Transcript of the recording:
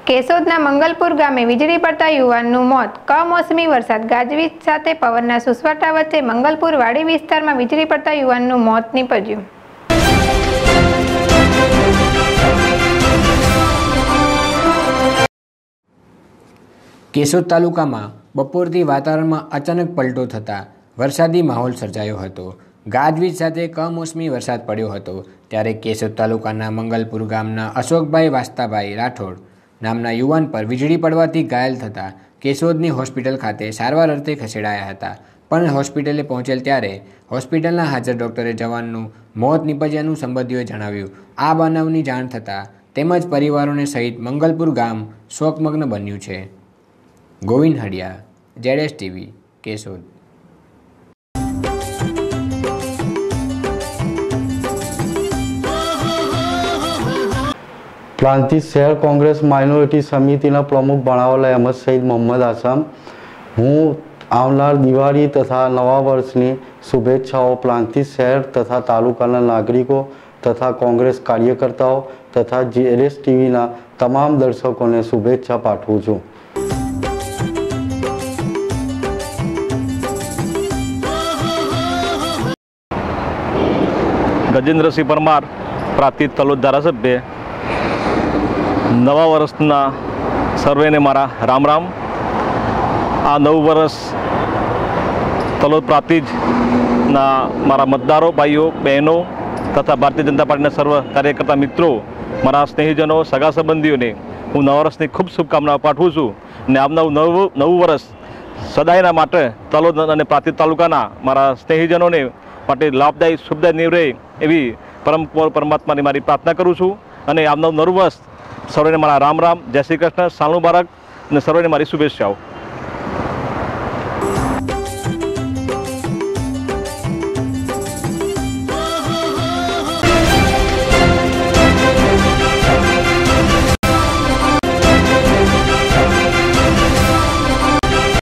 કેશોદના મંગલપુર ગામે વીજળી પડતા યુવાનનું મોત। કમોસમી વરસાદ ગાજવીજ સાથે પવનના સુસવાટા વચ્ચે મંગલપુર વાડી વિસ્તારમાં વીજળી પડતા યુવાનનું મોત નીપજ્યું। કેશોદ તાલુકામાં બપોરથી વાતાવરણમાં અચાનક પલટો થતાં વરસાદી માહોલ સર્જાયો હતો। ગાજવીજ સાથે કમોસમી વરસાદ પડ્યો હતો ત્યારે કેશોદ તાલુકાના મંગલપુર ગામના અશોકભાઈ વાસ્તાભાઈ રાઠોડ નામના યુવાન પર વીજળી પડવાથી ઘાયલ થતાં કેશોદની હોસ્પિટલ ખાતે સારવાર અર્થે ખસેડાયા હતા, પણ હોસ્પિટલે પહોંચેલ ત્યારે હોસ્પિટલના હાજર ડોક્ટરે જવાનનું મોત નીપજ્યાનું સંબંધીઓએ જણાવ્યું। આ બનાવની જાણ થતાં તેમજ પરિવારોને સહિત મંગલપુર ગામ શોકમગ્ન બન્યું છે। ગોવિંદ હડિયા, ZS TV, કેશોદ। પ્રાંતિજ શહેર કોંગ્રેસ માઇનોરિટી સમિતિના પ્રમુખ બનાવેલા અહેમદ સઈદ મોહમ્મદ આસમ। હું આવનાર દિવાળી તથા નવા વર્ષની શુભેચ્છાઓ પ્રાંતિજ શહેર તથા તાલુકાના નાગરિકો તથા કોંગ્રેસ કાર્યકર્તાઓ તથા ZS TVના તમામ દર્શકોને શુભેચ્છા પાઠવું છું। ગજેન્દ્રસિંહ પરમાર, પ્રાંતિજ તલોદ ધારાસભ્ય। નવા વર્ષના સર્વેને મારા રામ રામ। આ નવું વર્ષ તલોદ પ્રાંતિજના મારા મતદારો ભાઈઓ બહેનો તથા ભારતીય જનતા પાર્ટીના સર્વ કાર્યકર્તા મિત્રો, મારા સ્નેહીજનો, સગા સંબંધીઓને હું નવા વર્ષની ખૂબ શુભકામનાઓ પાઠવું છું અને આવનારું નવું વર્ષ સદાયના માટે તલોદ અને પ્રાંતિજ તાલુકાના મારા સ્નેહીજનોને માટે લાભદાયી શુભદાયી નીવડે એવી પરમાત્માની મારી પ્રાર્થના કરું છું અને આવનારું નવું વર્ષ સર્વેને મારા રામ રામ, જય શ્રી કૃષ્ણ, સાલ મુબારક અને સર્વેને મારી શુભેચ્છાઓ।